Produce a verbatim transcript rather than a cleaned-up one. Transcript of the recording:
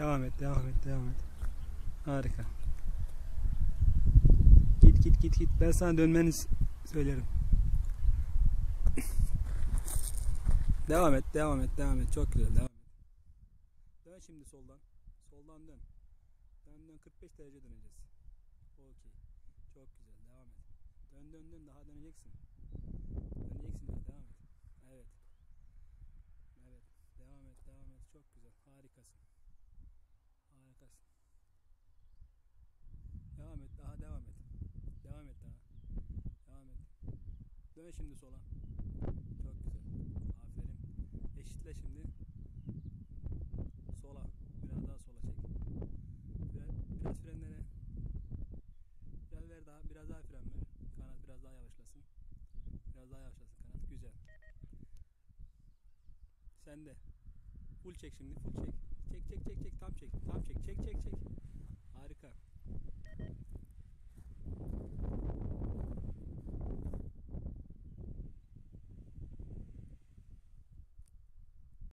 Devam et, devam et, devam et. Harika. Git git git git. Ben sana dönmeni söylerim. Devam et, devam et, devam et. Çok güzel, devam et. Dön şimdi soldan. Soldan dön. Dön dön, kırk beş derece döneceğiz. Okey. Çok güzel, devam et. Dön dön dön, daha döneceksin. Döneceksin daha, devam et. Evet. Evet. Devam et, devam et. Çok güzel. Harikasın. Harikasın. Devam et, daha devam et. Devam et daha. Devam et. Dön şimdi sola. Çok güzel. Aferin. Eşitle şimdi. Sola. Biraz daha sola çek. Fren, biraz frenlere. Biraz ver daha. Biraz daha fren ver. Kanat biraz daha yavaşlasın. Biraz daha yavaşlasın kanat. Güzel. Sen de. Full çek şimdi. Full çek. Çek çek çek çek. Tam çek. Tam çek. Çek çek çek. Harika.